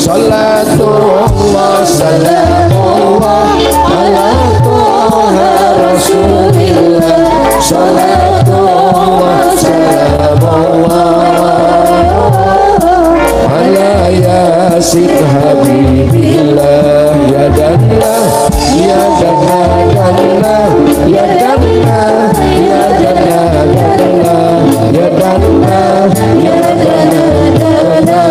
Salatullah salamullah ala Toha Rasulillah. Salatullah salamullah ala Yasin Habibillah. Ya Jannah ya Jannah ya Jannah ya Jannah ya Jannah ya Jannah.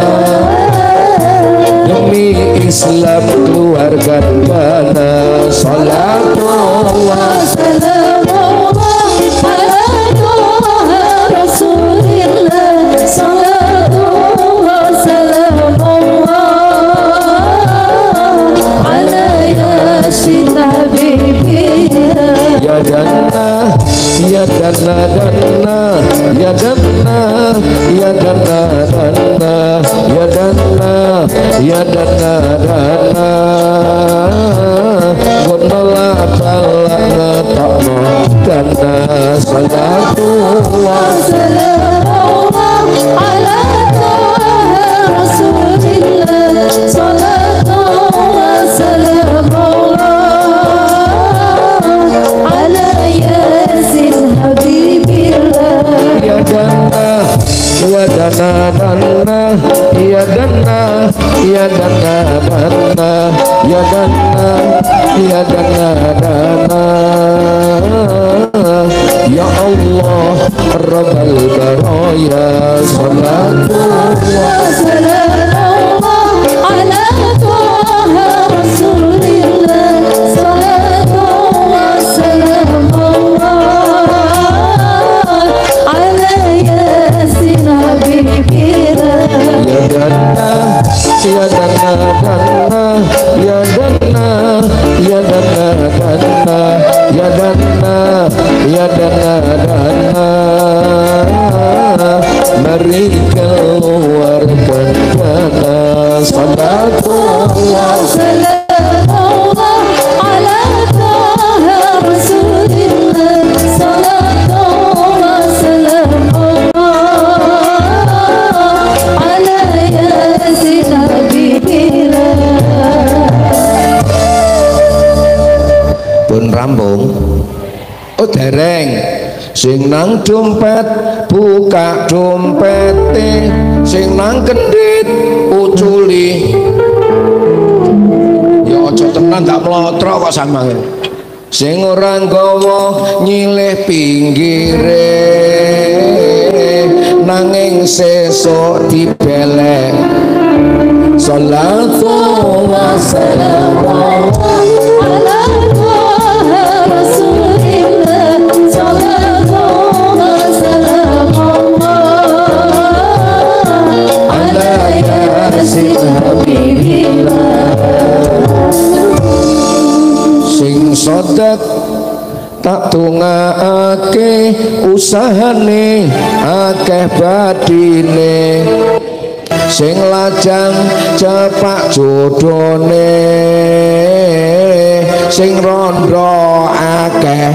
Demi Islam keluarga mana. Salatullah salamullah ala Toha Rasulillah. Salatullah salamullah ala Yasin Habibillah. Ya Jannah ya Jannah ya Jannah ya Jannah ya Jannah ya Jannah Gunala talak takno Jannah. Salatullah salamullah ala Toha Rasulillah. Salatullah salamullah ala Yasin Habibillah. Ya Jannah ya Jannah ya Jannah ya Jannah ya Jannah ya Jannah. Ya Allah Rabbal Baraya. Salatullah salamullah ala Toha Rasulillah. Salatullah salamullah ala Yasin Habibillah. Ya Jannah ya Jannah ya Jannah ya Jannah ya Jannah ya Jannah. Mari keluarkan Jannah. Salatullah salamullah ala Toha Rasulillah. Salatullah salamullah ala Yasin Habibillah. Pun rampung. Oh dereng. Sing nang dompet buka dompete, sing nang kendit uculi. Ya aja tenan gak mlotro kok sampeyan. Sing ora nggawa nyilih pinggire, nanging sesuk dibelek. Salatullah salamullah ala Toha Rasulillah. Salatullah salamullah ala Yasin Habibillah. Sing sodat tak tungakake usahane akeh badine, sing lajang cepak jodone, sing rondo akeh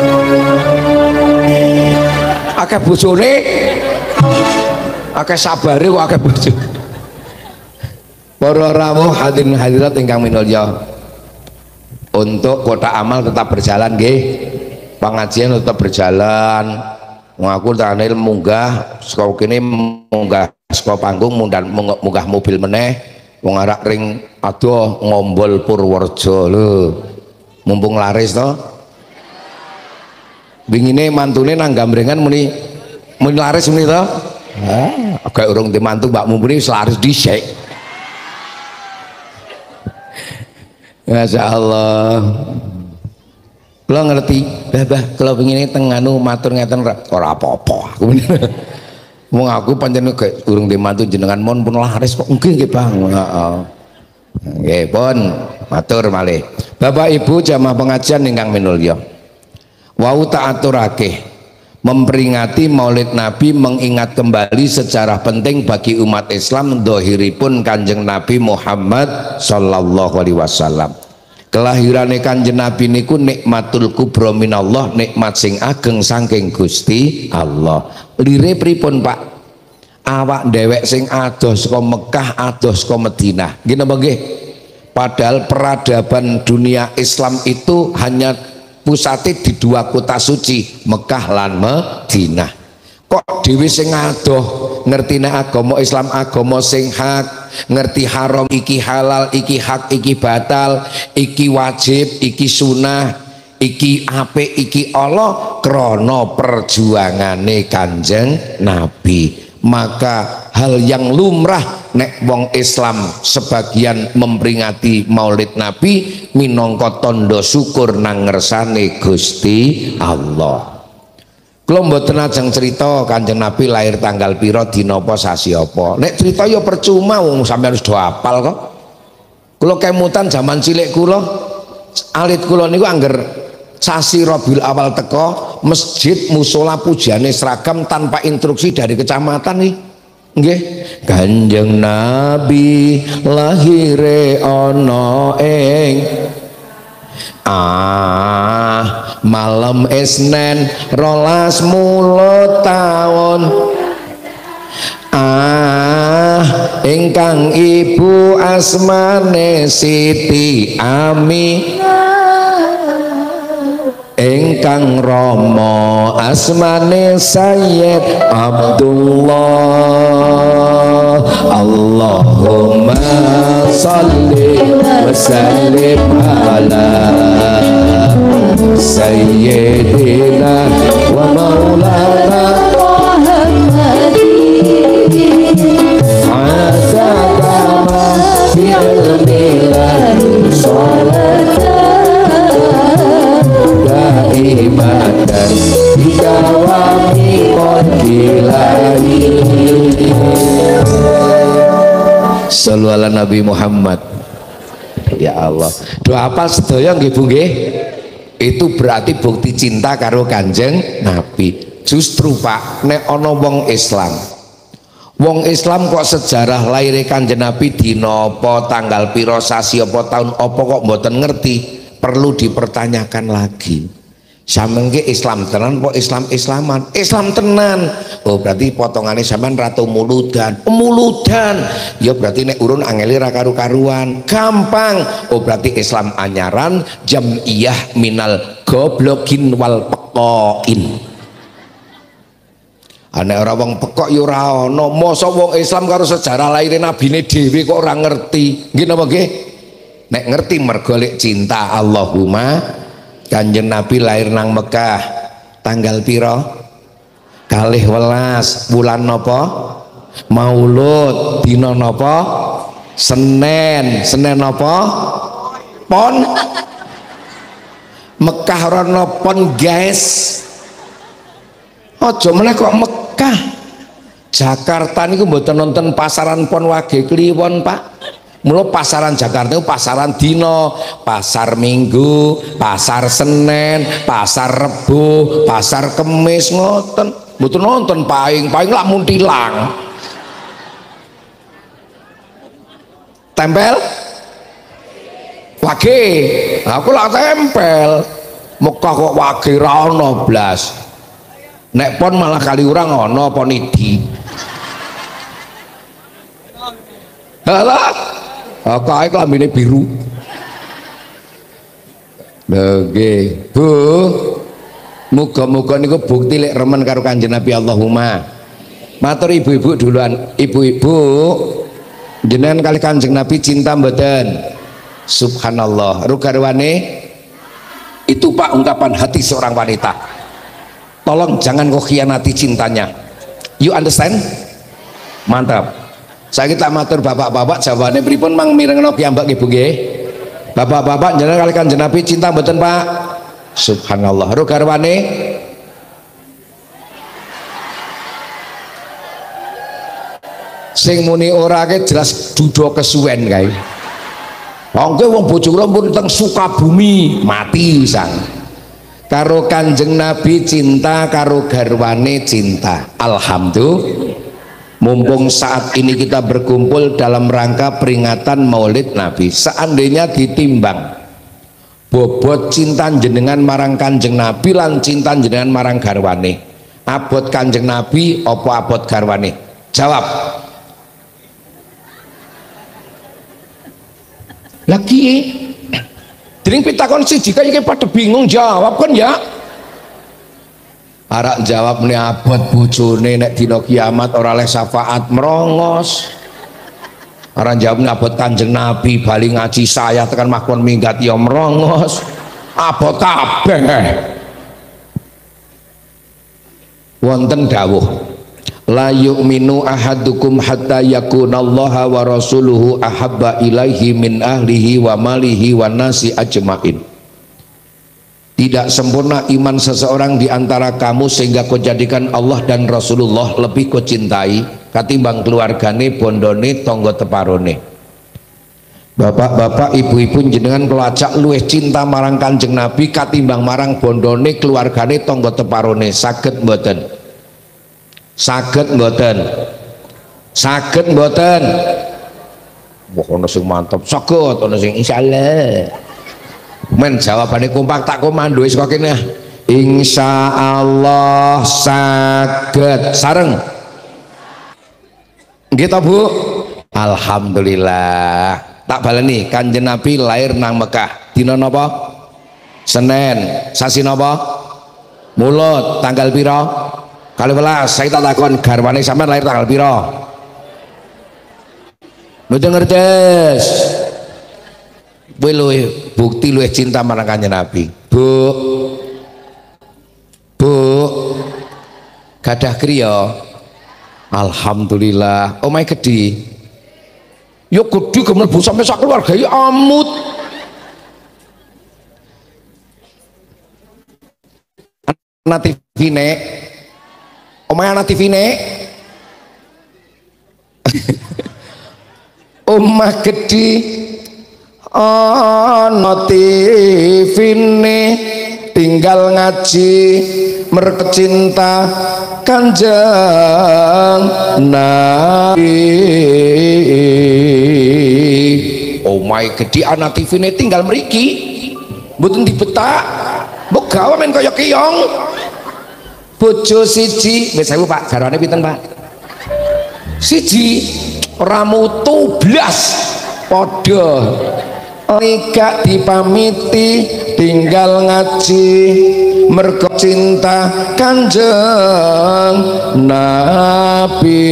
bojone, akeh sabare kok akeh bojone. Para rawuh hadirin hadirat ingkang minulya, untuk kotak amal tetap berjalan nggih, pengajian tetap berjalan. Ngaku tane munggah saka kene, munggah saka panggung, munggah mobil meneh, wong arak ring adoh ngombol Purworejo lho. Mumpung laris to. Wingine mantune nang Gambrengan muni laris muni to. Agak urung di mantu Mbak Mumpuni wis laris dhisik. Masya Allah. Kula ngerti, bah kalau begini tenganu matur ngeten ora apa-apa. Wong aku pancen gak urung di mantu jenengan mon pun laris kok. Nggih Bang. Heeh. Nggih pun matur malih. Bapak Ibu jamaah pengajian ingkang minulya. Wau tak aturake memperingati Maulid Nabi, mengingat kembali sejarah penting bagi umat Islam dohiripun Kanjeng Nabi Muhammad sallallahu alaihi wasallam. Kelahiran Kanjeng Nabi niku nikmatul kubra minallah, nikmat sing ageng saking Gusti Allah. Lire pripun Pak? awak dewek sing adoh saka Mekah adoh saka Madinah nggih napa nggih. Padahal peradaban dunia Islam itu hanya pusatnya di dua kota suci Mekah lan Madinah. Kok dhewe sing adoh ngertine agama Islam agama sing hak, ngerti haram iki halal iki hak iki batal iki wajib iki sunah iki apik iki Allah krana perjuangane Kanjeng Nabi. Maka hal yang lumrah nek wong Islam sebagian memperingati Maulid Nabi minangka tanda syukur nang ngersane Gusti Allah. Kula mboten ajeng cerita Kanjeng Nabi lahir tanggal pira dina apa sasi apa. Nek cerita ya percuma wong sampeyan wis do hafal kok. Kula kemutan zaman cilik kula alit kula niku angger sasi Rabiul Awal teko masjid mushola pujane seragam tanpa instruksi dari kecamatan nih. Nggih, Kanjeng Nabi lahire ana ing malam Isnen 12 mulut taun ingkang ibu asmane Siti Aminah ingkang rama asmane Sayyid Abdullah. Allahumma sholli wa sallim ala sayyidina wa maulana Muhammadin asatama bi'ilmillahi sholatan daimatan bidawami qadilahi. Shallu ala Nabi Muhammad. Ya Allah, doa apa sedaya nggih Bu nggih? Itu berarti bukti cinta karo Kanjeng Nabi. Justru Pak, nek ana wong Islam kok sejarah lahir Kanjeng Nabi dina apa, tanggal pira, sasi apa, tahun apa kok mboten ngerti, perlu dipertanyakan lagi. Sampeyan ki Islam tenan apa Islam-islaman? Islam tenan. Oh berarti potongane sampean ratu muludan. Muludan. Ya berarti nek urun angeli ra karu-karuan. Gampang. Oh berarti Islam anyaran jamiyah minal goblokin wal pekoin. Nek ora wong pekok ya ora ana. Mosok wong Islam karo sejarah lahir nabine dhewe kok ora ngerti. Nggih napa nggih? Nek ngerti mergo lek cinta Allahumma. Kanjeng Nabi lahir nang Mekah tanggal piro? 12 bulan napa? Maulud dina napa? Senin napa? Pon. Mekah rono pon guys. Aja meneh kok Mekah. Jakarta niku mboten nonton pasaran pon wage kliwon Pak. Mula pasaran Jakarta itu pasaran dino, pasar Minggu, pasar Senin, pasar Rebo, pasar Kemis ngoten. Mboten nonton paing lah muntilang. Tempel? Wage. Aku lah tempel. Mekah kok wage ra ono blas. Nek pon malah kali urang ono pon idi. Halah. Kae klambine biru. Nggih, Bu. Muga-muga niku bukti lek remen karo Kanjeng Nabi Allahumma. Matur ibu-ibu duluan. Ibu-ibu, jenengan kali Kanjeng Nabi cinta mboten? Subhanallah. Rugarwane itu Pak ungkapan hati seorang wanita. Tolong jangan kau khianati cintanya. You understand? Mantap. Saya kita matur bapak-bapak jawabannya pripun mang mirengno piyambak nggih Bu nggih. Bapak-bapak jenengan kali Kanjeng Nabi cinta mboten Pak? Subhanallah. Ro garwane sing muni ora ke jelas duda kesuwen kae. Wong wong bojo kula pun teng Sukabumi mati sang. Karo Kanjeng Nabi cinta, karo garwane cinta. Alhamdulillah. Mumpung saat ini kita berkumpul dalam rangka peringatan Maulid Nabi, seandainya ditimbang bobot cinta jenengan marang Kanjeng Nabi lan cinta jenengan marang garwane, abot Kanjeng Nabi apa abot garwane? Jawab. Lagi dering pitakon siji kaya pada bingung jawab kan ya. Arak jawab nih abot bojone nek dina kiamat ora oleh syafaat merongos. Arak jawab nih abot Kanjeng Nabi bali ngaji saya tekan makon minggat ya merongos. Abot kabeh. Wonten dawuh la yu'minu ahadukum hatta yakunallaha wa rasuluhu ahabba ilaihi min ahlihi wa malihi wa nasi ajmain. Tidak sempurna iman seseorang di antara kamu sehingga kau jadikan Allah dan Rasulullah lebih kau cintai katimbang keluargane, bondone, tonggo teparone. Bapak-bapak, ibu-ibu jenengan kelacak luwih cinta marang Kanjeng Nabi katimbang marang bondone, keluargane, tonggo teparone. Saged mboten? Saged mboten? Saged mboten? Wah ono sing mantap, saged, ono sing insyaallah. Men jawabane kompak tak komando wis kok kene. Insyaallah saged. Sareng. Nggih to, Bu? Alhamdulillah. Tak baleni Kanjeng Nabi lahir nang Mekah. Dina napa? Senin. Sasi napa? Mulut. Tanggal pira? 12. Saya tak takon garwane sampean lahir tanggal pira? Mboten ngertes. Kowe luwih bukti luwih cinta marang Kanjeng Nabi. Bu. Bu. Gadah kriya. Alhamdulillah. Omahe gedhi. Ya gedhi gemlebu sampe sak keluarga ya amut. Ana TV nek. Omahe ana TV nek. Omah gedhi ana TV-ne tinggal ngaji mergo cinta Kanjeng Nabi. Omahe gedhi ana TV-ne tinggal mriki mboten dibetak mbok gawe men kaya kiyong. Bojo siji wis 1000 Pak, garwane pinten Pak? Siji ora mutu blas padha nikah dipamiti tinggal ngaji mergo cinta Kanjeng Nabi.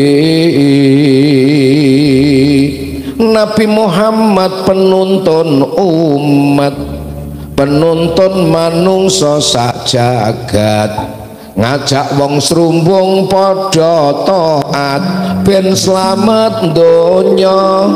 Nabi Muhammad penuntun umat, penuntun manungsa sak jagat, ngajak wong srumbung padha taat ben slamet donya.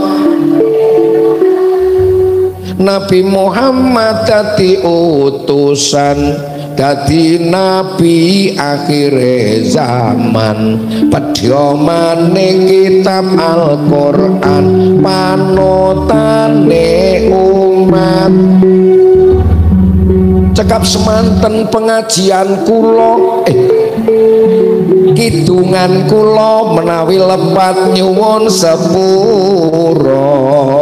Nabi Muhammad dadi utusan, dadi nabi akhir zaman. Pedyomane kitab Al-Qur'an panutane umat. Cekap semanten pengajian kula kidungan kula menawi lepat nyuwun sepura.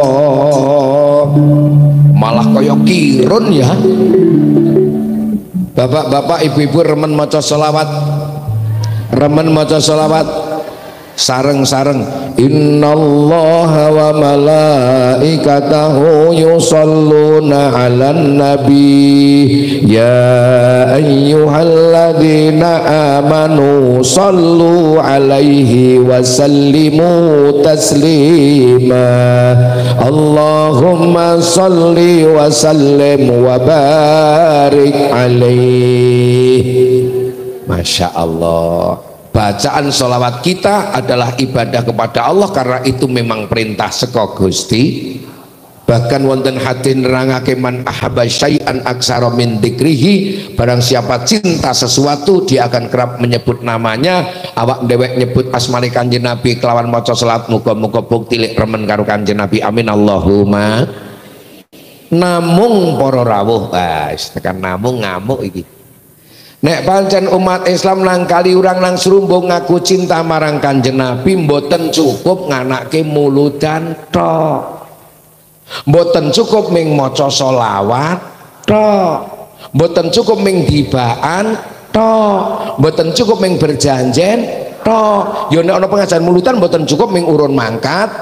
Malah kaya kirun ya. Bapak-bapak, ibu-ibu remen maca selawat, remen maca selawat sareng-sareng. Innallaha wa malaikatahu yusalluna 'alan nabi ya ayyuhalladzina amanu sallu 'alaihi wa sallimu taslima. Allahumma salli wa sallim wa barik alaihi. Masya Allah. Bacaan sholawat kita adalah ibadah kepada Allah karena itu memang perintah saka Gusti. Bahkan wonten hadis nerangake man ahabba syai'an aksara min dzikrihi, barang siapa cinta sesuatu dia akan kerap menyebut namanya. Awak dewek nyebut asmane Kanjeng Nabi kelawan maca salat, muga-muga bukti lek remen karo Kanjeng Nabi. Amin Allahumma. Namung para rawuh, wis tekan namung ngamuk iki. Nek pancen umat Islam nang kali urang nang serumbung ngaku cinta marang Kanjeng Nabi, mboten cukup nganake muludan tok, mboten cukup ming maca selawat tok, mboten cukup ming dibaan tok, mboten cukup ming berjanjen tok. Ya nek ana pengajian mulutan mboten cukup ming urun mangkat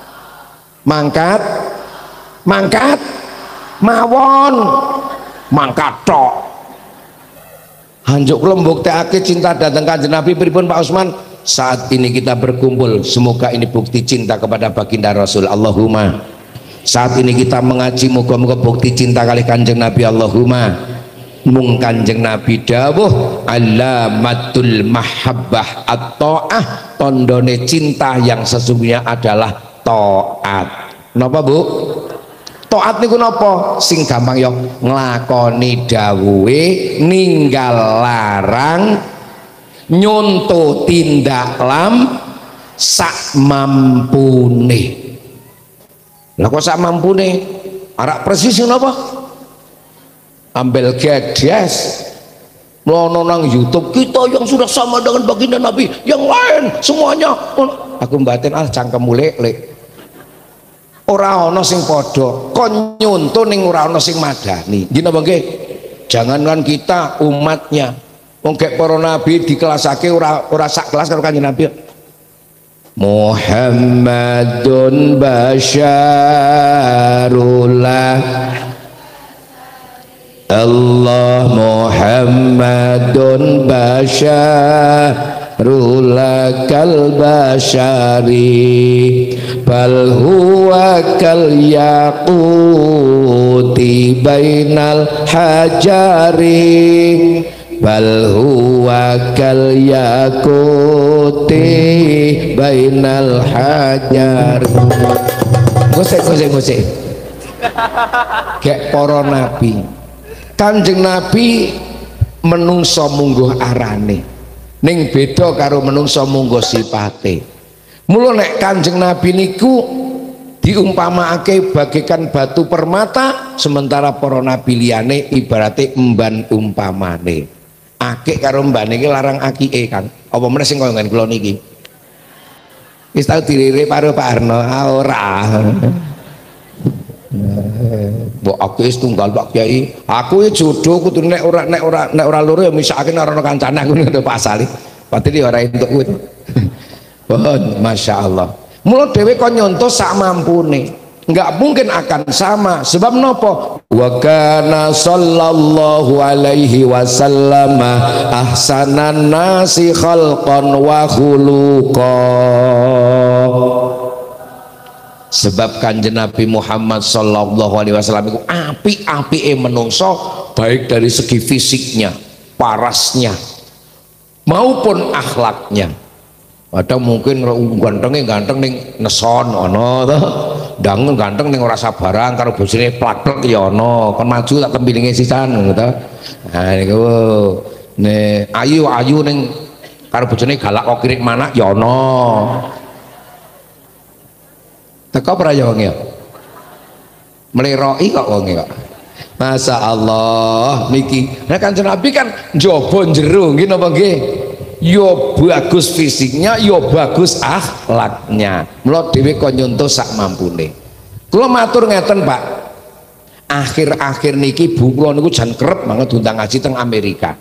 mawon mangkat tok. Hanjuk kula mbuktekake cinta datang Kanjeng Nabi pripun Pak Usman? Saat ini kita berkumpul, semoga ini bukti cinta kepada baginda Rasul. Allahumma. Saat ini kita mengaji, moga-moga bukti cinta kali Kanjeng Nabi. Allahumma. Mung Kanjeng Nabi dawuh alamatul mahabbah at-ta'ah, tondone cinta yang sesungguhnya adalah taat. Napa Bu? Taat niku napa? Sing gampang ya nglakoni dawuhe, ninggal larang, nyontoh tindak sak mampune. Lah kok sak mampune? Arak persis napa? Ambil gedes melono nang YouTube kita yang sudah sama dengan baginda Nabi, yang lain semuanya. Aku batin cangkem lek. Ora ana sing padha, kon nyontoh ning ora ana sing madani. Nggih napa nggih? Jangankan kita umatnya. Wong gek para nabi dikelasake ora sak kelas karo Kanjeng Nabi. Muhammadun basyarullah Allah Muhammadun basyarullah kal basyari bal huwa kal yaquti bainal hajari bal huwa kal yaquti bainal hajar. Gosek kayak para nabi. Kanjeng Nabi menungso mungguh arane, ning beda karo menungso mungguh sipate. Mula nek Kanjeng Nabi niku diumpamakake bagaikan batu permata, sementara para nabi liyane ibarate emban umpamane. Akik karo mbane iki larang akike, Kang. Apa meneh sing kaya kula niki? Wis tau dilirik karo Pak Arno, ora. Mbok aku wis tunggal Pak Kiai. Aku iki jodoh kudu nek ora loro ya misake ora ana kancane aku ngono Pak Sali. Padahal ora entuk kuwi. Bon, masyaallah. Mula dhewe kok nyontoh sak mampune. Enggak mungkin akan sama. Sebab napa? Wa kana sallallahu alaihi wasallam ahsanan nasi khalqan wa khuluqan. Sebab Kanjeng Nabi Muhammad sallallahu alaihi wasallam itu apik-apike menungso, baik dari segi fisiknya, parasnya maupun akhlaknya. Padahal mungkin ganteng ning neson ana to, dangun ganteng ning ora sabaran karo bojone plak-plek ya ana, kon maju tak tempilinge sisan ngono to. Nah niku nek ayu-ayu ning karo bojone galak kok kirik manak ya ana. Teko ora ya wong ya. Meleroki kok wong kok. Masya Allah niki. Nah Kanjeng Nabi kan njaba njero nggih napa nggih? Yo bagus fisiknya, yo bagus akhlaknya. Mula dhewe kok nyontoh sak mampune. Kula matur ngeten Pak. Akhir-akhir niki bu kula niku jan kerep banget diundang ngaji teng Amerika.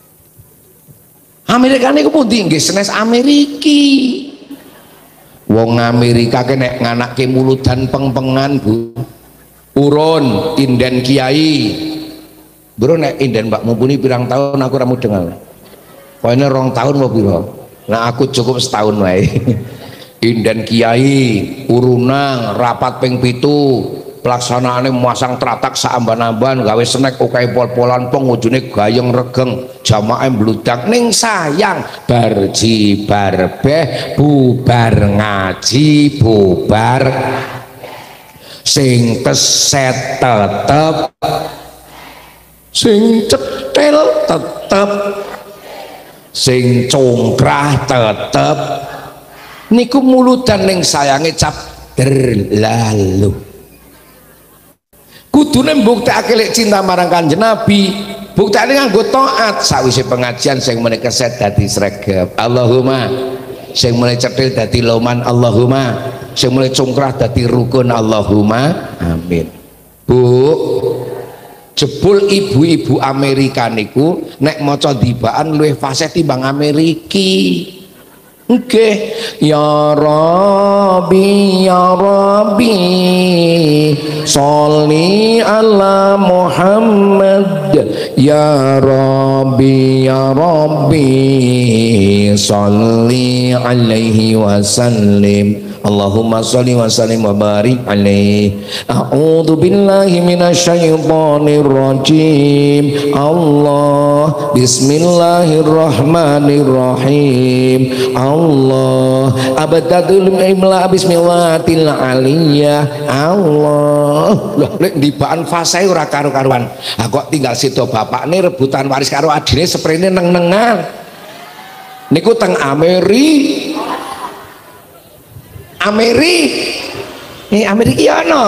Amerika niku pundi nggih senes Ameriki. Wong Amerika kene nganakke muludan peng-pengan Bu. Urun inden kiai. Bro nek inden Mbak mumpuni pirang tahun aku ora mudeng. Koene 2 tahun apa pira? Nah aku cukup setahun wae. Inden kiai, urunang, rapat ping 7, pelaksanaane masang tratak saamban-amban, gawe snack oke pol-polan pengujune gayeng regeng, jamaah mbludak ning sayang bar jibar beh bubar ngaji bubar sing keset tetep sing cetil tetep sing congkrah tetep niku muludan ning sayange cap berlalu. Kudune mbuktekake lek cinta marang Kanjeng Nabi, buktekane nganggo taat. Sawise pengajian sing meneh keset dadi sregep, Allahumma. Sing mulai cetil dadi loman, Allahumma. Sing mulai congkrah dadi rukun, Allahumma. Amin. Bu, jebul ibu-ibu Amerika niku nek maca dibaan luwih fasih timbang Ameriki. Oke, ya Rabbi ya Rabbi sholli ala Muhammad ya Rabbi ya Rabbi sholli alaihi wasallim Allahumma sholli wa sallim wa barik alaihi. A'udzu billahi minasyaitonir rajim. Allah bismillahirrahmanirrahim. Allah abadadul imla bismillatil aliyah. Allah lho nek ndibaan fase ora karo-karuan. Ah kok tinggal sida bapakne rebutan waris karo adine sprene neng-nengan. Niku teng Amerika ana.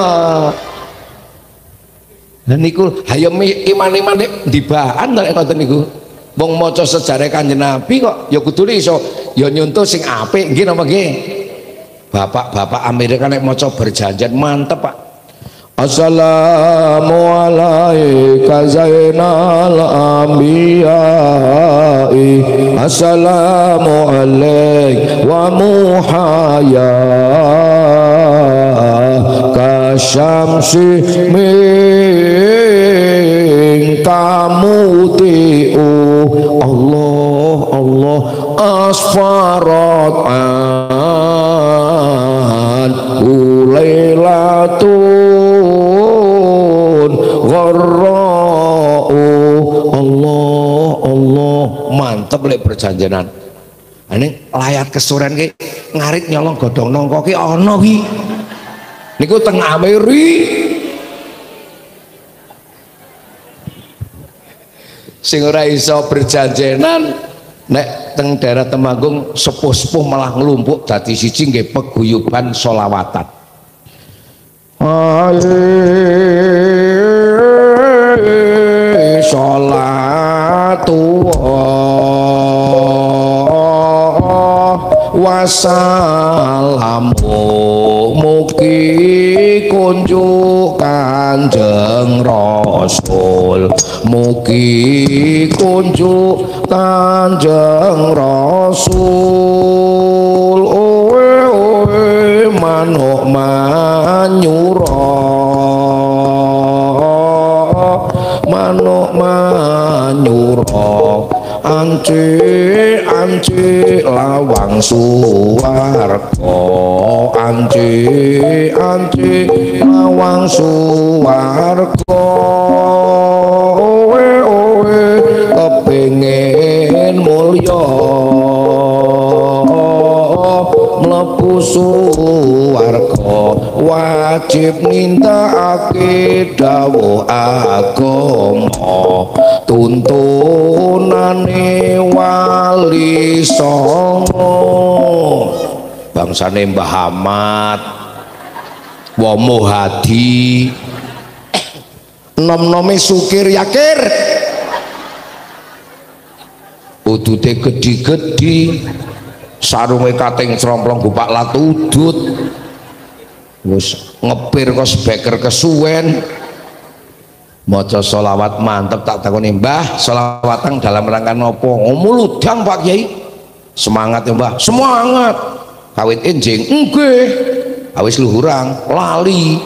Lah niku hayam iman-iman ndibaan nek ngoten niku. Wong maca sejarah Kanjeng Nabi kok ya kudune iso ya nyontoh sing apik nggih napa nggih. Bapak-bapak Amerika nek maca berjanjian mantep Pak. Assalamu alaika zainal anbiya'i assalamu alaik wa muhaya kasyamsi min kamutiu Allah Allah asfarat an ulailatun gharra'u Allah Allah mantep lek perjanjianan. Ini layar kesuren ki ngarit nyolong godhong nangka ki ana ki. Niku teng Amerika. Sing ora iso berjanjenan nek teng daerah Temanggung sepuh-sepuh malah nglumpuk dadi siji nggih peguyuban sholawatan. Sholatu wassalamu mugi kunjuk Kanjeng Rasul mugi kunjuk Kanjeng Rasul owe manuk manyura manuk manyura anci lawang suwarga anci lawang suwarga owe kepengin mulya mlebu suwarga wajib nintakake dawuh agama tuntunane wali songo bangsane Mbah Ahmad wa Muhadi nom-nome Sukir Yakir udute gedhi-gedhi sarunge kating cromplong gupak latudut wis ngepir kok speaker kesuwen maca sholawat mantep. Tak takoni Mbah sholawatan dalam rangka nopo ngomuludang Pak Kiai semangat ya Mbah semangat kawit enjing nggih awis luhurang lali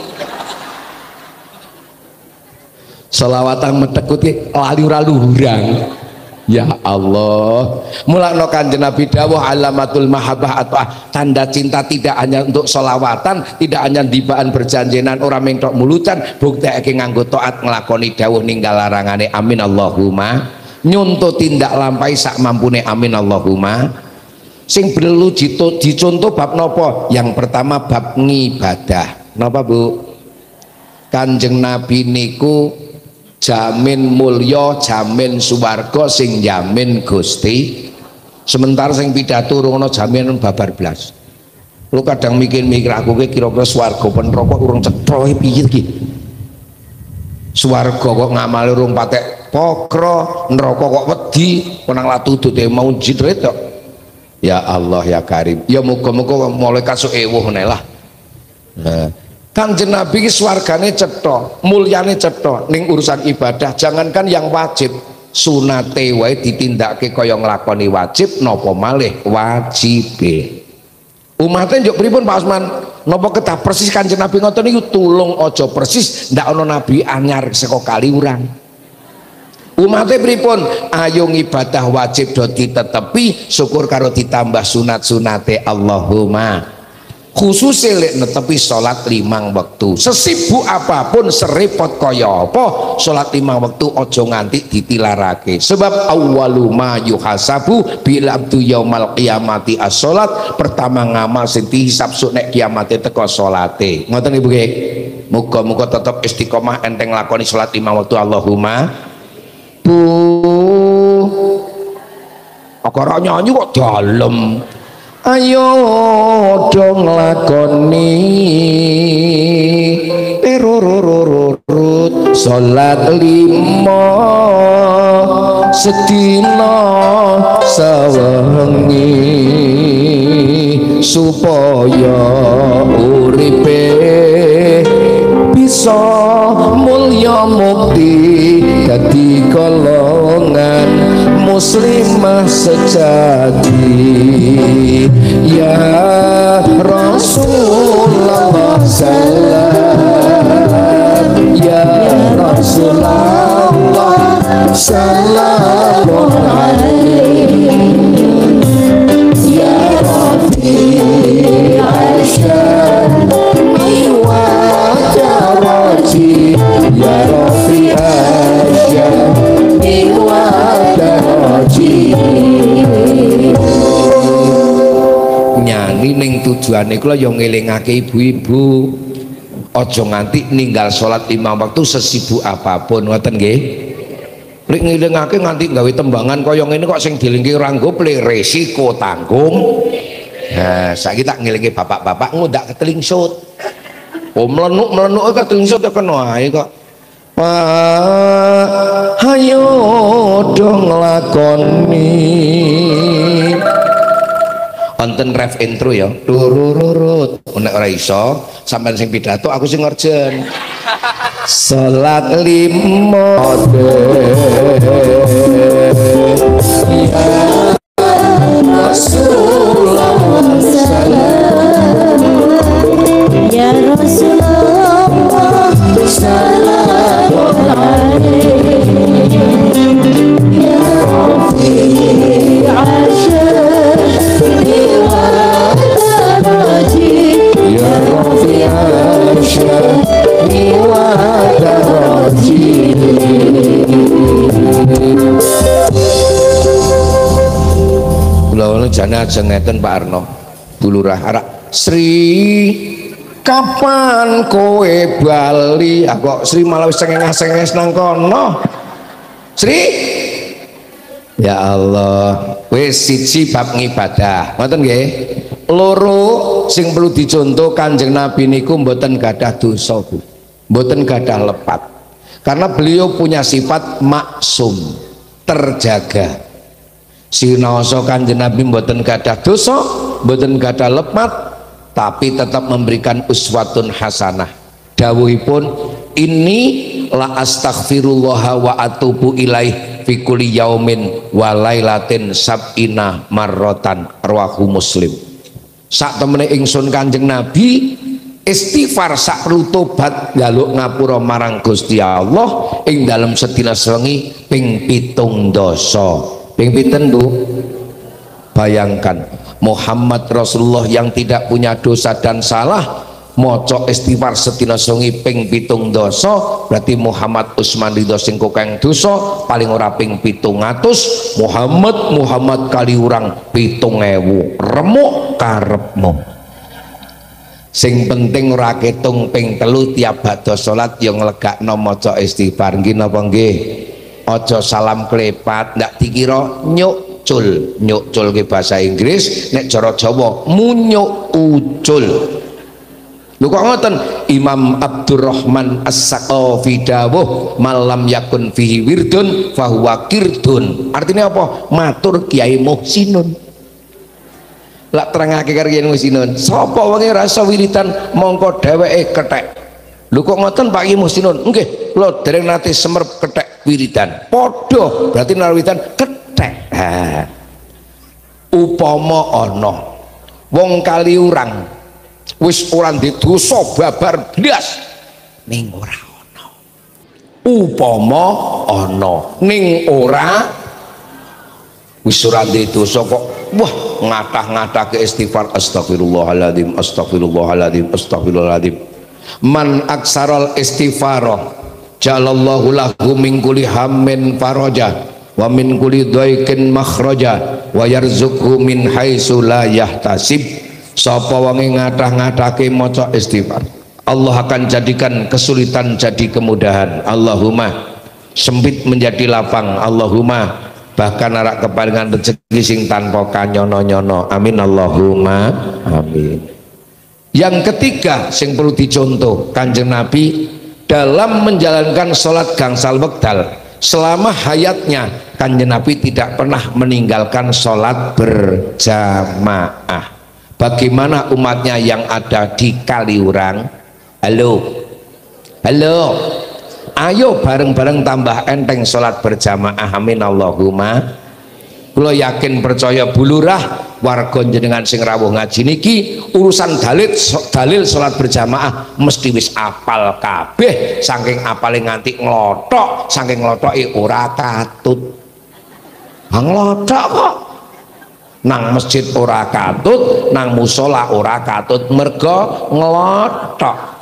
sholawatan metekuti lali ora luhurang. Ya Allah, mulakno Kanjeng Nabi dawuh alamatul mahabbah atau tanda cinta tidak hanya untuk sholawatan, tidak hanya dibaan berjanjenan orang mentok mulutan, buktekake nganggo taat nglakoni dawuh ninggal larangane amin Allahumma nyonto tindak lampai sak mampune amin Allahumma. Sing perlu dicontoh bab nopo? Yang pertama bab ngibadah. Napa Bu? Kanjeng Nabi niku jamin mulya jamin suwarga sing jamin Gusti sementara sing pidato urung ana jaminan babar blas. Lu kadang mikir-mikir aku ki kira-kira swarga pen neraka urung cetha piye iki swarga kok ngamale urung patek pokro neraka kok wedi menang latudute mau jitret kok. Ya Allah ya Karim ya muga-muga malaikat sok ewuh lah. Kanjeng Nabi swargane cetha, mulyane cetha ning urusan ibadah jangankan yang wajib sunate wae ditindakake kaya nglakoni wajib napa malih wajibe. Umatnya njuk pripun Pak Osman? Napa kedah persis Kanjeng Nabi ngoten niku? Tulung aja persis ndak ana nabi anyar saka kaliurang. Umatnya pripun? Ayo ibadah wajib do ditetepi, syukur karo ditambah sunat-sunate Allahumma. Khususnya lek netepi salat 5 wektu. Sesibuk apapun, serepot kaya apa, salat 5 wektu aja nganti ditilarake. Sebab awwalu ma yuhasabu bil abdu yaumal qiyamati as-salat. Pertama ngamal sing dihisab sok nek kiamate teko salate. Ngoten Ibu nggih. Muga-muga tetep istiqomah enteng lakoni salat 5 wektu Allahumma. Bu. Akara nyanyi kok dalem. Ayo dong lakoni terururururut salat 5 sedina sawengi supaya uripe bisa mulya mukti dadi golongan muslimah sejati. Ya Rasulullah salam, ya Rasulullah salamun alaihi, ya Rafi asyani wa daraji, ya Rafi asyani wa daraji. Nyanyi ning tujuane kula yo ngelingake ibu-ibu aja nganti ninggal salat 5 waktu sesibuk apapun ngoten nggih. Lek ngelingake nganti gawe tembangan kaya ngene kok sing dilingke ranggo resiko tanggung. Nah, saiki tak ngelingi bapak-bapak ngundak ketelingsut. Oh melenuk ketelingsut kena ae kok. Ayo dong lakoni. Wonten ref intro ya. Durururut. Nek ora iso, sampean sing pidato aku sing ngerjen. Salat 5 ya Rasulullah salam, ya Rasulullah salam alaihi, ya Rafi asyani wa daraji, ya Rafi asyani wa daraji. Kula jane aja ngeten Pak Arno. Bu Lurah arak Sri kapan kowe bali? Kok Sri malah wis cengenges nang kono. Sri ya Allah, wis siji bab ngibadah ngoten nggih. Loro sing perlu dicontoh Kanjeng Nabi niku mboten gadah dosa Bu, mboten gadah lepat, karena beliau punya sifat maksum, terjaga. Sinaosa Kanjeng Nabi mboten gadah dosa, mboten gadah lepat, tapi tetap memberikan uswatun hasanah. Dawuhipun ini la astaghfirullah wa atubu ilaih fi kulli yaumin wa lailatin sab'ina marrotan, rawahu Muslim. Sak temene ingsun Kanjeng Nabi istighfar sak perlu tobat njaluk ngapura marang Gusti Allah ing dalem sedina sewengi ping 7 dosa. Ping pinten Bu? Bayangkan Muhammad Rasulullah yang tidak punya dosa dan salah maca istighfar sedina sewengi ping 7 dosa, berarti Muhammad Usman Ridho sing kokeng dosa paling ora ping 700, Muhammad kali urang 7.000. Remuk karepmu. Sing penting ora ketung ping 3 tiap badha salat yo nglegakno maca istighfar. Nggih napa nggih? Aja salam klepat, ndak dikira nyukcul. Nyukcul ke bahasa Inggris, nek cara Jawa munyuk ucul. Lho kok ngoten? Imam Abdurrahman As-Saqafi dawuh malam yakun fihi wirdun fahuwa kirdun. Artinya apa? Matur Kiai Muhsinun. Lak terangake karo Kiai Muhsinun, sapa wong rasa wiridan mongko dheweke kethek. Lho kok ngoten Pak Kiai Muhsinun? Nggih, kula dereng nate semerep kethek. wiridan podo berarti nek wiridan kethek. Upama ana wong kaliurang wis ora ndek dosa babar blas ning ora ana, upama ana ning ora wis ora ndek dosa kok wah ngatah-ngatah ke istighfar astagfirullahaladzim astagfirullahaladzim astagfirullahaladzim. Man aksarul istighfar jalallahu lahu min kulli hammin faraja wa min kulli dhaikin makhraja wa yarzuqhu min haitsu la yahtasib. Sapa wonge ngathah-ngathake maca istighfar, Allah akan jadikan kesulitan jadi kemudahan. Allahumma sempit menjadi lapang. Allahumma bahkan arak keparingan rezeki sing tanpa kanyono-nyono. Amin Allahumma amin. Yang ketiga sing perlu dicontoh Kanjeng Nabi dalam menjalankan sholat gangsal wekdal selama hayatnya, Kanjeng Nabi tidak pernah meninggalkan sholat berjamaah. Bagaimana umatnya yang ada di Kaliurang? Halo, ayo bareng-bareng tambah enteng sholat berjamaah. Amin Allahumma. Kula yakin percaya bulurah warga jenengan sing rawuh ngaji niki urusan dalil salat berjamaah mesti wis apal kabeh, saking apale nganti nglothok, saking nglothoke ora katut. Nglothok kok nang masjid ora katut, nang musala ora katut mergo nglothok.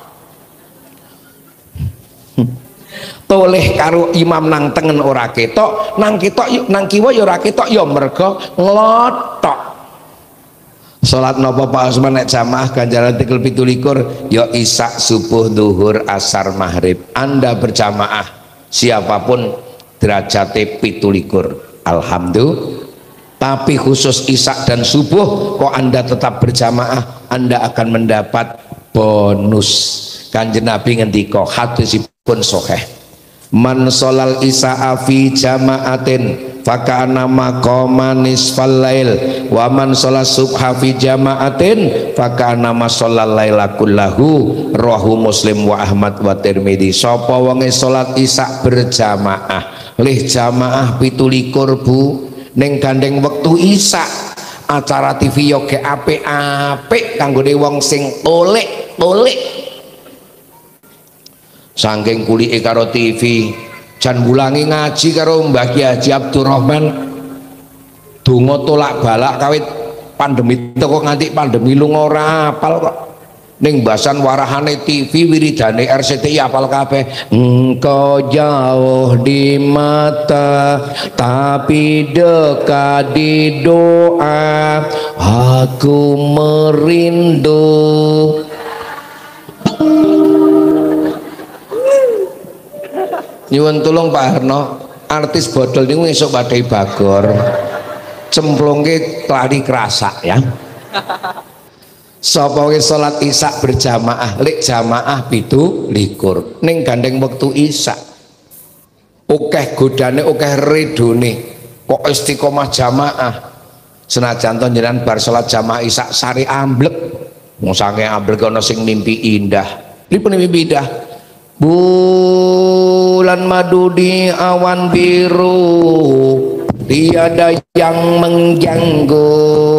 Toleh karo imam nang tengen ora ketok, nang ketok nang kiwa ya ora ketok ya mergo nglothok. Salat napa Pak Usman nek jamaah ganjaran 17 ya isya, subuh, zuhur, asar, maghrib. Anda berjamaah siapapun derajate 17. Alhamdulillah. Tapi khusus isya dan subuh kok Anda tetap berjamaah, Anda akan mendapat bonus. Kanjeng Nabi ngendika hadisipun sahih. Man sholal isya'a fi jama'atin fakana maqama nisfal lail wa man sholat subha fi jama'atin fakana ma sholal laila kullahu. Rawahu Muslim wa Ahmad wa Tirmidzi. Sapa wonge salat isya berjamaah lih jamaah 17 Bu ning gandeng wektu isya, acara TV yo ge apik-apik kanggone wong sing tolik-tolik. Saking kulike karo TV jan wulangi ngaji karo Mbah Ki Haji Abdurrahman donga tolak balak kawit pandemi teko nganti pandemi lunga ora apal kok ning basan warahane TV wiridane RCTI apal kabeh. Engkau jauh di mata tapi dekat di doa, aku merindu. Nyuwun tulung Pak Harno, artis bodol niku esuk badhe bagor. Cemplungke lari kerasak ya. Sapa wis salat isya berjamaah, lek jamaah 17 ning gandeng wektu isya. Akeh godane, akeh redone. Kok istiqomah jamaah. Senajan to jenengan bar salat jamaah isya sari amblek. Wong sange amblek ana sing mimpi indah. Pripun mimpi indah? Bulan madu di awan biru, tiada yang mengganggu.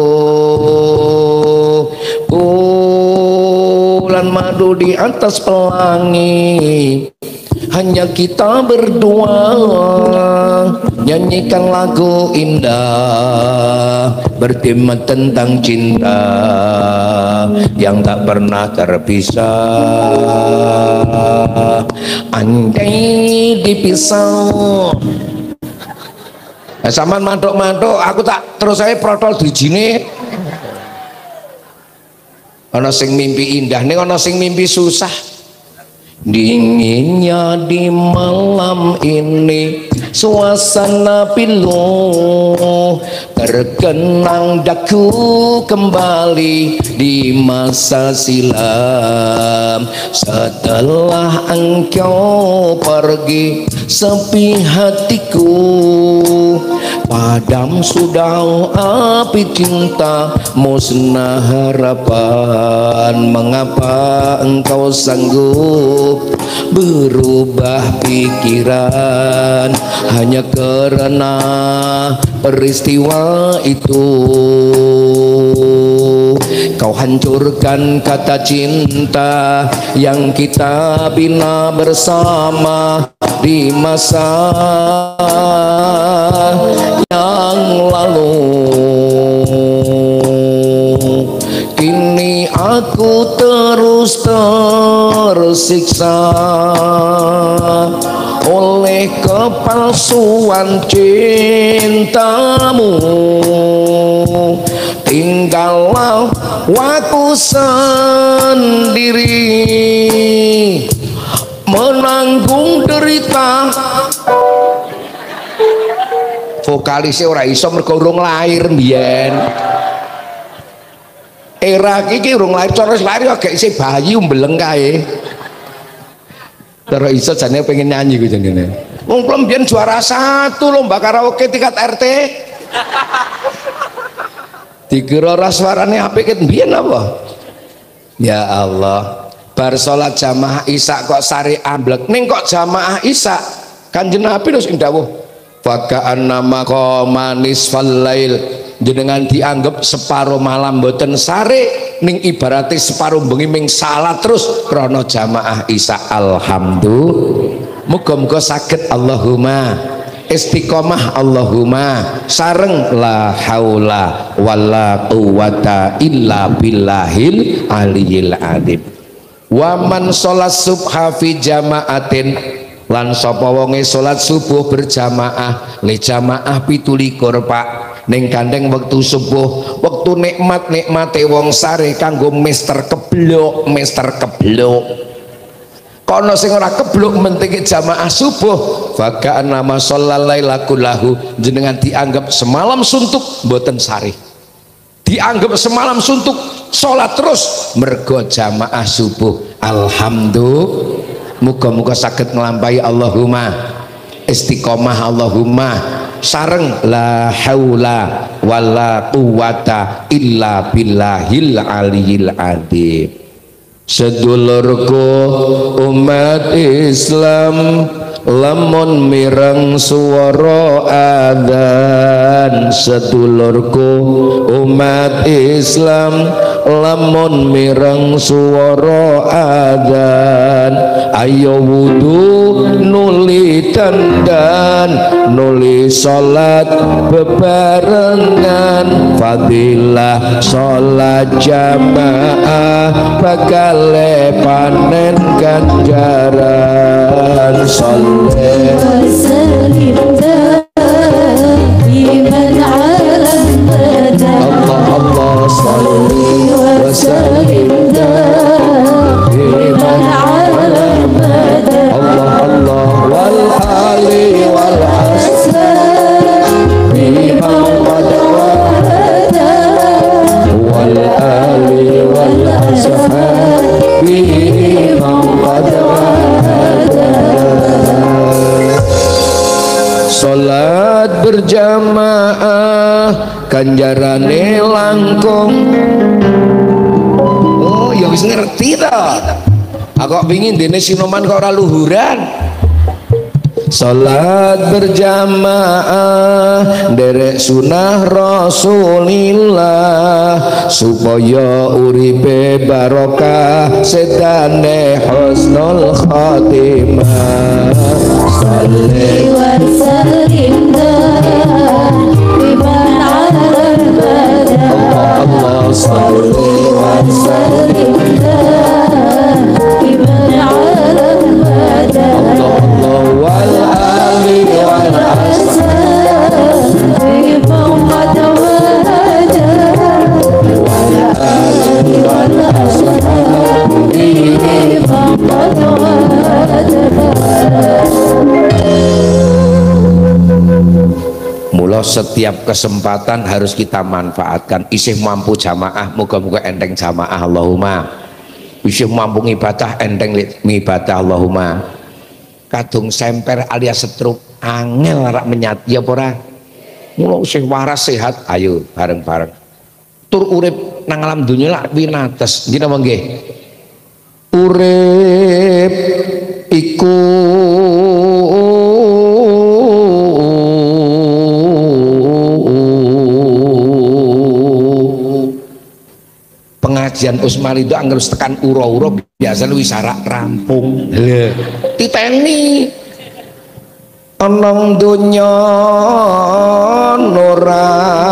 Bulan madu di atas pelangi, hanya kita berdua nyanyikan lagu indah bertema tentang cinta yang tak pernah terpisah. Andai dipisah saman mantuk-mantuk aku tak terus saya protol dijine. Ana sing mimpi indah ning ana sing mimpi susah. Dinginnya di malam ini suasana pilu, terkenang daku kembali di masa silam. Setelah engkau pergi sepi hatiku, padam sudah api cinta, musnah harapan. Mengapa engkau sanggup berubah pikiran hanya karena peristiwa itu. Kau hancurkan kata cinta yang kita bina bersama di masa yang lalu. Kini aku terus tersiksa oleh kepalsuan cintamu. Tinggallah aku sendiri menanggung derita. Vokalisnya ora iso mergo urung lahir mbiyen. Era iki urung lahir, cara lahir agak isih bayi umbeleng kae. Terus iso jane pengen nyanyi ku jenenge. Wong kula mbiyen juara 1 lomba karaoke tingkat RT. Dikira ora suarane apik ket mbiyen apa? Ya Allah, bar salat jamaah Isya kok sari amblek. Ning kok jamaah Isya Kanjeng Nabi terus dawuh, "Fakaan nama manis falail." Jenengan dianggap separuh malam mboten sare ning ibarate separuh bengi ming salat terus krana jamaah Isya. Alhamdulillah. Muga-muga saged Allahumma istiqomah, Allahumma sareng la haula wala quwata illa billahil aliyil adzim. Wa man sholat subha fi jamaatin, lan sapa wonge salat subuh berjamaah, li jamaah 17 Pak, ning gandeng wektu subuh, wektu nikmate wong sare kanggo mister keblok. Kono sing ora keblok menting jamaah subuh, fakaan nama sholal laila kullahu, jenengan dianggap semalam suntuk mboten sare, dianggap semalam suntuk sholat terus mergo jamaah subuh. Alhamdulillah. Muga-muga saged nglampahi Allahumma istiqomah, Allahumma sareng la haula wala quwata illa billahil aliyil adzim. Sedulurku umat Islam, lamun mireng swara adzan. Sedulurku umat Islam, lamun mireng swara adzan, ayo wudu nuli dandan, nuli salat bebarengan. Fadilah salat jamaah bakal panen ganjaran. Sholli wa sallim daiman ala al-huda. Allah sholli wa sallim daiman ala al-huda. Allah wal ali wal ashabi Muhammad wal ali wal ashabi Muhammad. Salat berjamaah ganjarane langkung. Oh ya wis ngerti ta. Aku pengin dene sinoman kok ora luhuran. Salat berjamaah derek sunah Rasulillah, supaya uripe barokah sedane husnul khotimah. Sholli wa sallim daiman ala al-huda. Allah sholli wa sallim daiman ala al-huda. Allah wal ali wal ashabi Muhammad wal ali wal ashabi Muhammad. Mula setiap kesempatan harus kita manfaatkan. Isih mampu jamaah, moga-moga enteng jamaah, Allahumma. Isih mampu ngibadah, enteng ngibadah, Allahumma. Kadung semper alias stroke angel rak menyati ya ora. Mula isih waras sehat, ayo bareng-bareng tur urip nang alam dunya lak winates. Nggih napa nggih? urip iku pengajian Usmani itu anggar tekan uro-uro biasanya wisara rampung titeni onong dunya nora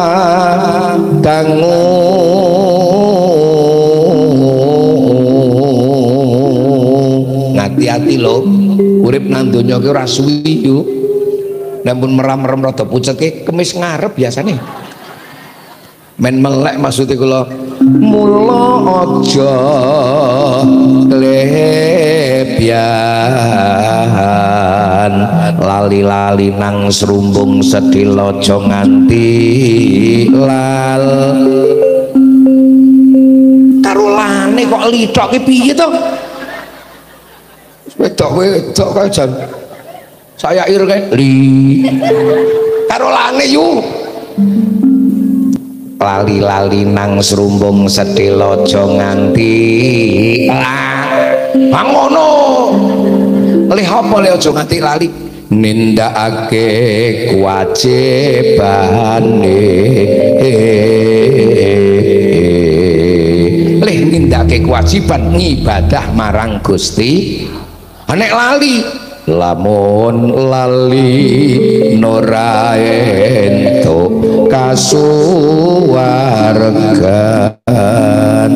dangu ngati-hati lho urip nang donya ki ora suwi yo namun meram-merem rada pucet ki kemis ngarep biasane men melek maksudnya kula mula aja lebyan lali-lali nang serumbung sedhil aja nganti lal karo lane kok litok ki piye to wedok kae jan saya ir kae li karo lane yu lali-lali nang serumbung sedhil aja nganti ngono leh apa le aja nganti lali nindakake kewajibane leh nindakake kewajiban ngibadah marang Gusti nek lali lamun lali nora entuk kasuwargan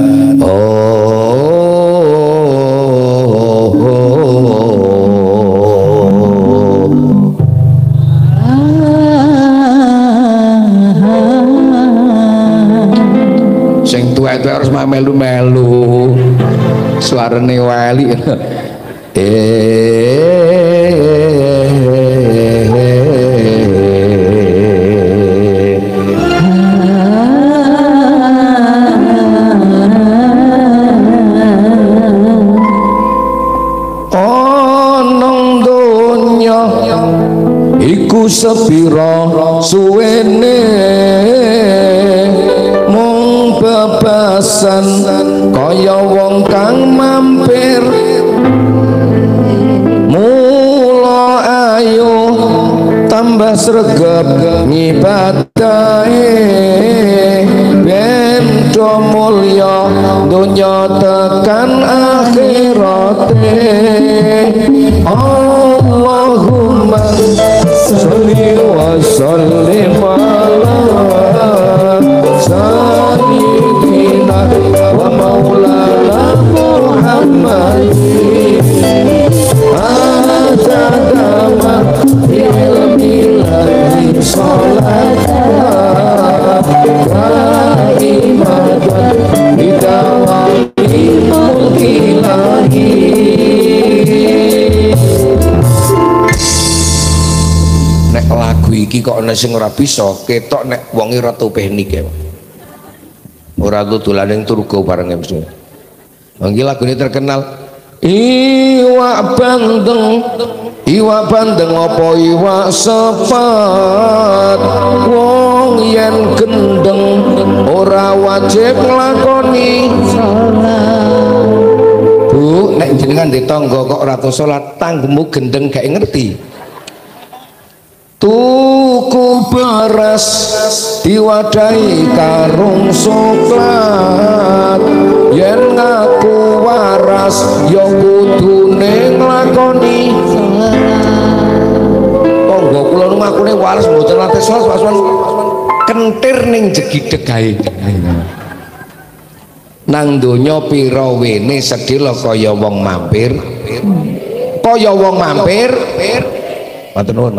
sing tuwek-tuwek harus melu-melu suarane wali onong donya iku sepira suwene mung bebasan kaya wong kang mampir mula ayo tambah sregep ngibadahe ben do mulya donya tekan akhirate Allahumma sholli wa sallim ala sayyidina wa maulana Muhammadin adadama ilmillahi sholatan kaimatan bidawami mulkilahi. Nek lagu iki kok ana sing ora bisa ketok nek wonge ora tupih nike ora dolaning turga bareng mesti iki lagune terkenal iwak bandeng apa iwak sepat wong yen gendeng ora wajib nglakoni salat Bu nek jenengan di tangga kok ora tau salat tanggemu gendeng gak ngerti tuku beras diwadahi karung soklat yen ngaku waras ya kudune nglakoni tangga kula nu ngakune waras mboten nate salat pasukan kentir ning jegideg gawe nang donya pira wene sedhela kaya wong mampir matur nuwun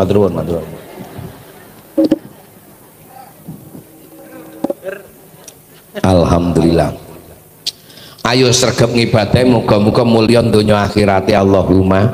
alhamdulillah ayo sregep ngibadahe muga-muga mulya donya akhirate Allahumma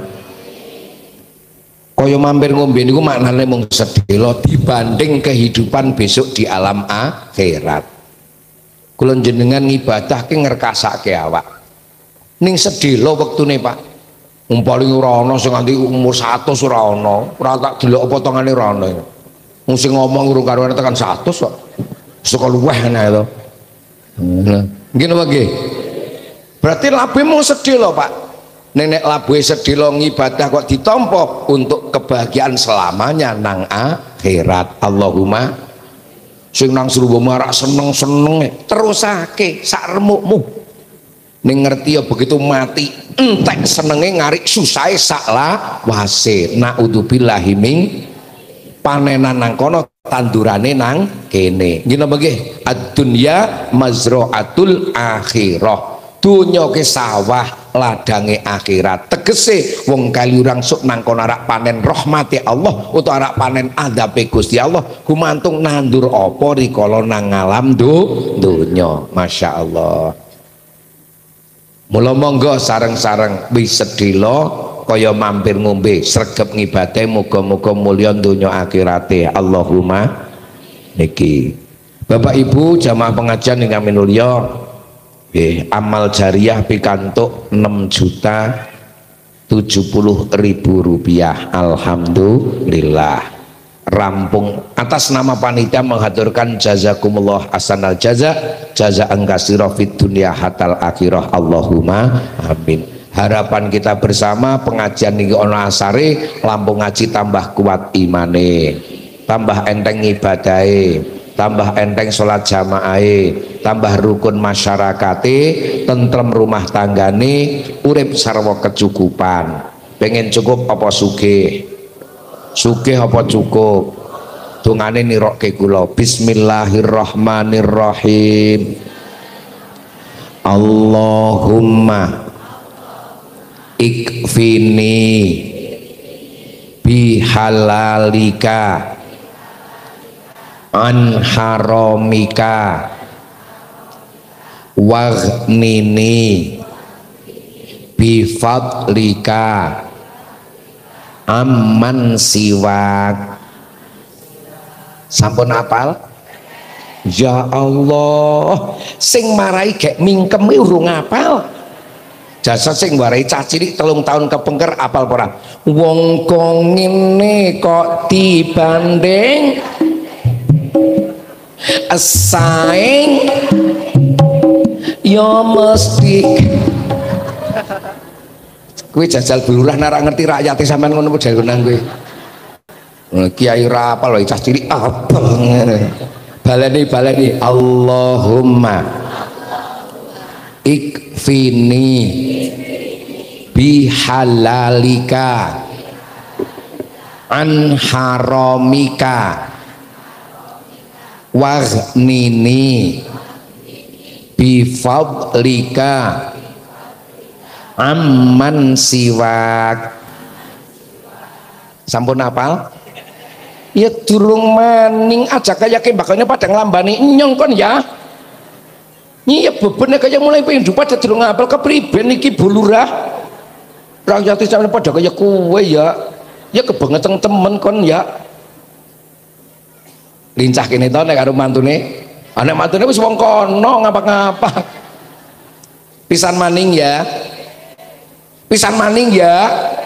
kaya mampir ngombe niku maknane mung sedhela dibanding kehidupan besok di alam akhirat kula jenengan ngibadah ki ngerkasake awak ning sedhela wektune Pak paling ora ana sing nganti umur 100 ora ana ora tak delok potongane ora ana wong sing ngomong urung karuan tekan 100 kok suka luweh ana to nggih napa nggih Berarti labe mau sedih loh Pak. Nenek labe sedih lo ngibadah kok ditompo untuk kebahagiaan selamanya nang akhirat. Allahumma sing nang suruh marak seneng-seneng terusake sak remukmu. Ning ngerti ya begitu mati entek senenge ngarik susahe sak lawase. Naudzubillahi min panenan nang kono tandurane nang kene. Nggih napa nggih? Ad-dunya mazra'atul akhirah. Dunya ke sawah ladange akhirat. Tegese wong kaliurang sok nang kono arak panen rahmati Allah utawa arak panen adabe Gusti Allah gumantung nandur apa rikala nang alam donya. Masya Allah. Mula monggo sareng-sareng wis sedhela kaya mampir ngombe sregep ngibadeh muga-muga mulya donya akhirate. Allahumma niki. Bapak Ibu jamaah pengajian ingkang minulya, amal jariah pikantuk 6.070.000 rupiah. Alhamdulillah. Rampung atas nama panitia menghaturkan jazakumullah hasanal jazaan katsira fid dunya hatal akhirah. Allahumma amin. Harapan kita bersama pengajian niki ana asare Lampung Ngaji tambah kuat imane, tambah enteng ibadahe, tambah enteng sholat jamaahe, tambah rukun masyarakate, tentrem rumah tanggane, urip sarwa kecukupan. Pengen cukup apa sugih? Sugih apa cukup? Dungane nirokke kula. Bismillahirrahmanirrahim. Allahumma ikfini bihalalika an haramika waghnini bifadlika amman siwak. Sampun apal? Ya Allah, sing marai gek mingkem urung apal. Jasa sing warai cah cilik 3 tahun kepengker apal ora? Wong kok ngene kok dibanding saing ya mesti kowe jajal bulurah narak ngerti rakyat sampean ngono model nang kowe. Kiai ra apal wae cah cilik apal ngene. Baleni Allahumma ikfini bihalalika an haramika waghnini bifadlika amman siwak. Sampun apal? Ya durung maning aja kaya bakalnya pada ngelambani nyong kon ya. Iya bebennya kaya mulai pengen pada durung apal kepriben iki bulurah. Rakyat sampe pada kaya kowe ya. Ya kebangetan temen kon ya. Lincah kene to nek karo mantune. Anak mantune wis wong kono ngapa-ngapa. Pisan maning ya. Pisan maning ya.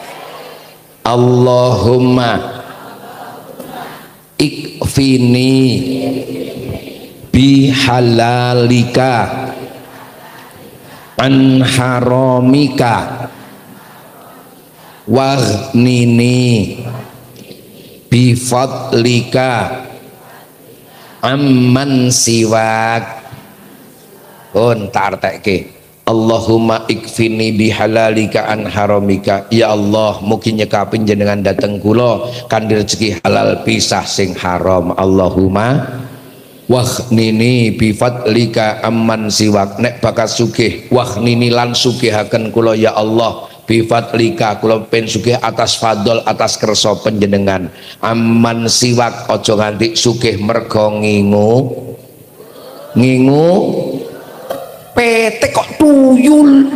Allahumma ikfini bihalalika an haramika waghnini bifadlika amman siwak. Pun tartekke Allahumma ikfini bihalalika an haramika. Ya Allah mugi nyekapin jenengan dateng kula kanthi rezeki halal pisah sing haram. Allahumma waghnini bifadlika amman siwak. Nek bakat sugih waghnini lan sugihaken kula ya Allah bifadlika kula pen sugih atas fadl atas kersa panjenengan. Amman siwak aja nganti sugih mergo ngingu petek kok tuyul.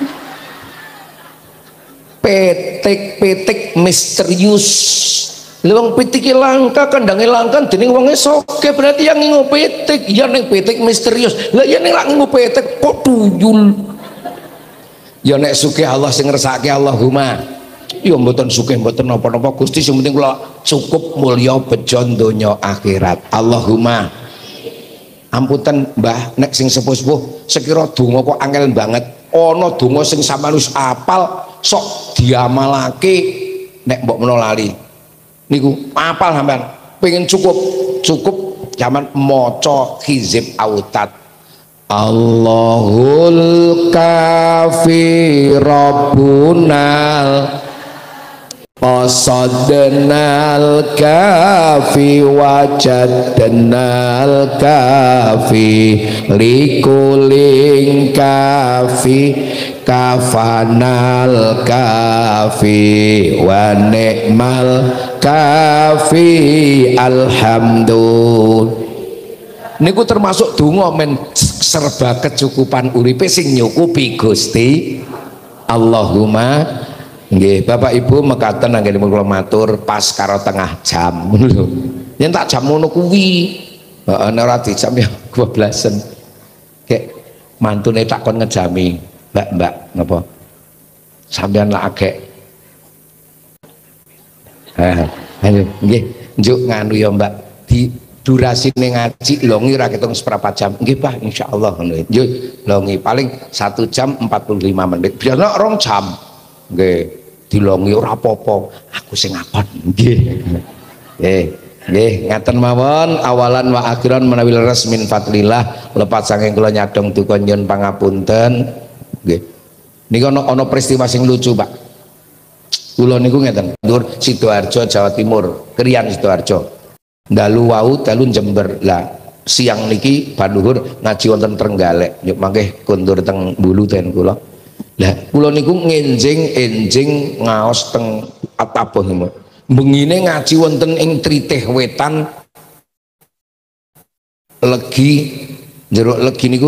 Petek misterius. Lewang petik langka kandange langka dening wonge soge berarti yang ngingu petek. Ya ning petek misterius. Lah ya ning lak ngingu petek kok tuyul. Ya nek sugih Allah sing ngersake Allahumma. Ya mboten sugih mboten napa-napa Gusti sing penting kula cukup mulya bejo donya akhirat. Allahumma ampunten Mbah nek sing sepuh-sepuh sekira donga kok angel banget. ana donga sing sampeyan wis apal sok diamalake nek mbok menawa lali niku apal sampean pengen cukup zaman maca hizib autat Allahul kafi rabbunal qasadnal kafi wajadnal kafi likuling kafi kafanal kafi wa ni'mal kafi alhamdulillah. Niku termasuk donga men serba kecukupan uripe sing nyukupi Gusti Allahumma nggih. Bapak Ibu mekaten anggen kula matur pas karo tengah jam ngono lho. Yen tak jam ngono kuwi heeh nek ora dijam ya kebablasen. Kek mantune tak kon ngejami, Mbak napa? Sampeyan lak agek. Nggih, njuk nganu ya Mbak. Di durasine ngaji longi ra ketung seperempat jam. Nggih Pak, insyaallah ngono. Nggih, longi paling 1 jam 45 menit. Biasane 2 jam. Nggih, dilongi ora apa-apa. Aku sing ngakon. Nggih. Nggih, ngaten mawon awalan wa akhiran menawi leres min fadlillah lepat saking kula nyadong duka nyuwun pangapunten. Nggih. Niku ana peristiwa sing lucu, Pak. Kula niku ngeten, ndur Sidoarjo Jawa Timur, Krian Sidoarjo. Dalu wau dalu Jember lah siang niki Bandhuhur ngaji wonten Trenggalek yuk mangke kondur teng Bulu ten kula lah kula niku ngenjing ngaos teng Atabuh niku bengine ngaji wonten ing Tritih Wetan legi jeruk legi niku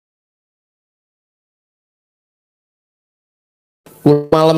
malam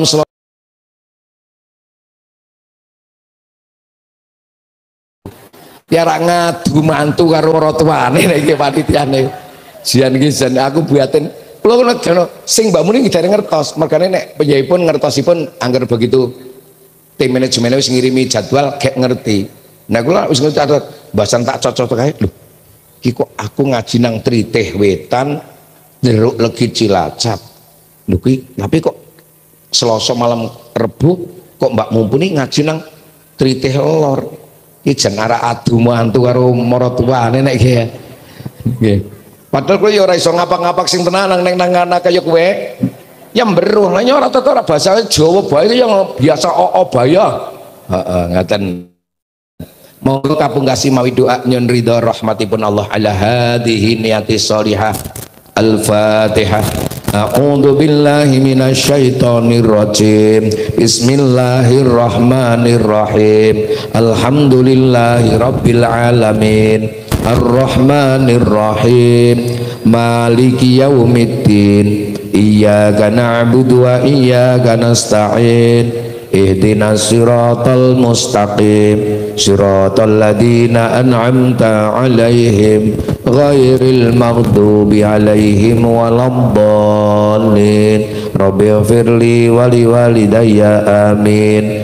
ya rak ngadu mantu karo ora tuane nek iki panitiane jian iki jan aku buatin kula ngono sing Mbak Muni ngidare ngertos mergane nek penjahipun ngertosipun angger begitu tim manajemen wis ngirimi jadwal gek ngerti nah kula wis ngerti ada bahasan tak cocok kae lho iki kok aku ngaji nang Tritih Wetan Jeruk Legi Cilacap lho kuwi tapi kok Selasa malam Rebo kok Mbak Mumpuni ngaji nang Tritih Lor iki jan arek adu mantu karo maratuane nek iki ya. Nggih. Padahal kowe ya ora iso ngapak-ngapak sing tenanan ning nang anak kaya kowe. Ya mberuh, lah ora teko ora basa Jawa bae iki yang biasa oo baya. Heeh, ngaten. Monggo kapungkasi mawi doa nyun ridha rahmatipun Allah ala hadhihi niyati sholihah. Al-Fatihah. A'udzu billahi minasyaitonir rajim. Bismillahirrahmanirrahim. Alhamdulillahi rabbil alamin. Ar-Rahmanir Rahim. Maliki yaumiddin. Iyyaka na'budu wa iyyaka nasta'in. Ihdinas siratal mustaqim siratal ladzina an'amta 'alaihim ghairil maghdubi 'alaihim waladdallin. Rabbighfirli wa liwalidayya amin.